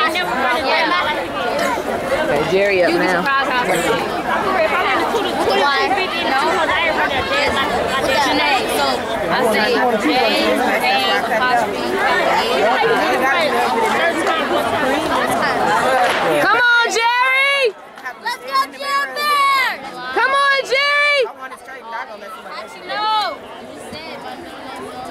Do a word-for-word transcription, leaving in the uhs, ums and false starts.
Okay, Jerry up now. I say J, A, apostrophe, Come on, Jerry! Let's go, Jerry! Come on, Jerry! No! You just said my name.